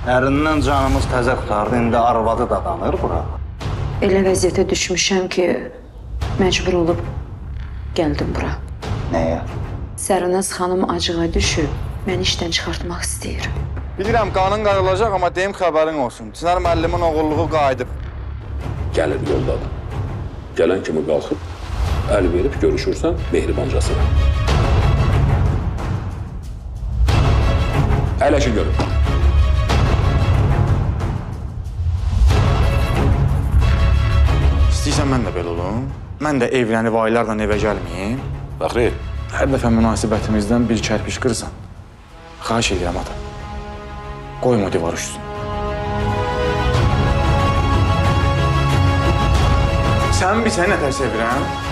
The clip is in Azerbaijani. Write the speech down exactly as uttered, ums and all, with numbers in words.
Ərindən canımız təzə qutardı, indi arvadı da danır bura. Elə vəziyyətə düşmüşəm ki, məcbur olub gəldim bura. Nəyə? Sərnaz xanım acığa düşüb, məni işdən çıxartmaq istəyir. Bilirəm, qanın qarılacaq, amma deyim xəbərin olsun. Çınar müəllimin oğulluğu qayıdıb. Gəlir yoldadır. Gələn kimi qalxıb, əl verib görüşürsən mehribancasına. Əyləşin görün. İstəyirsən mən də belə olum. Mən də evlənib aylarla evə gəlməyim. Fəxri, Hər dəfə münasibətimizdən bir kərpiş qırsan. Xahiş edirəm ata. Qoyma divar uçsun. Sən bir səni nətər sevirəm?